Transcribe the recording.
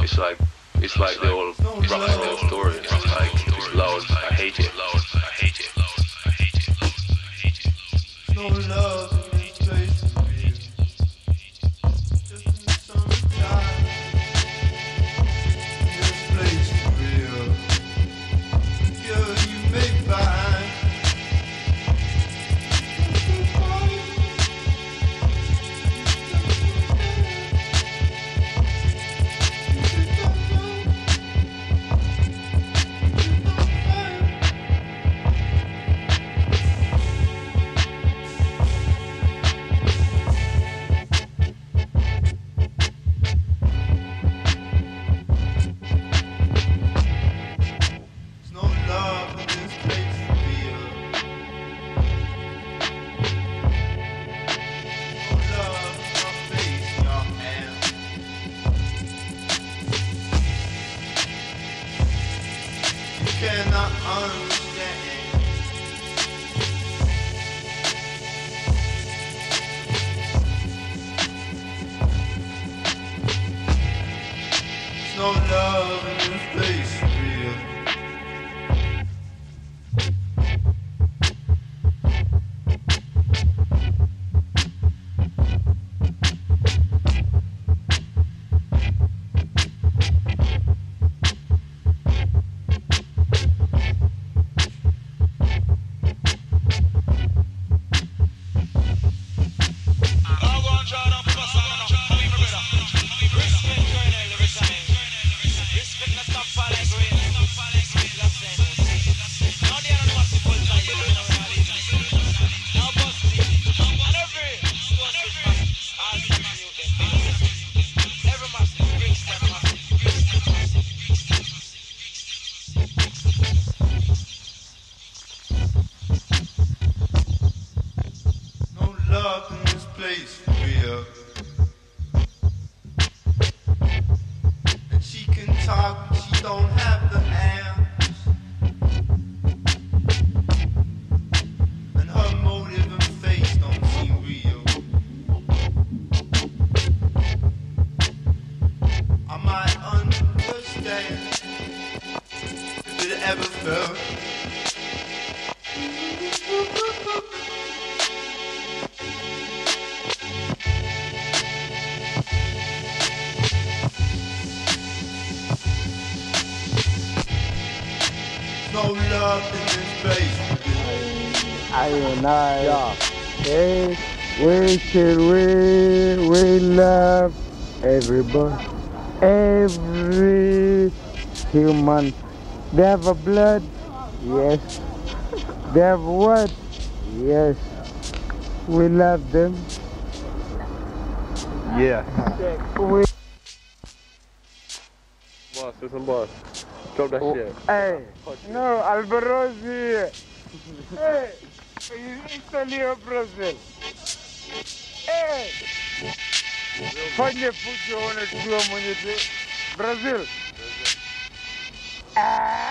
it's like the old rock and roll story. It's like it's loud, I hate it. No love in this place for real. Just in the summertime. This place for real. Girl, you may find. Cannot understand. There's no love in this place for real. Love in this place for real. And she can talk, but she don't have the hands. And her motive and face don't seem real. I might understand if it ever felt. No love in this place. Yeah. Hey, we love everybody, every human. They have a blood, yes. They have what? Yes. We love them. Yeah. We Boss, listen, boss. Drop that shit. Hey, no, Albarosi. Hey, Italy or Brazil. Hey, find your foot you want to do Brazil. Ah.